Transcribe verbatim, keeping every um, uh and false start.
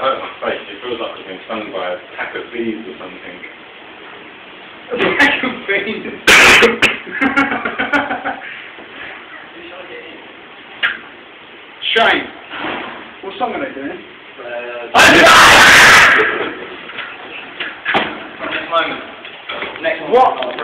hurt my face. It feels like I've been stung by a pack of bees or something. A pack of bees? Shane, what song are they doing? Uh, Next moment. Next one. What?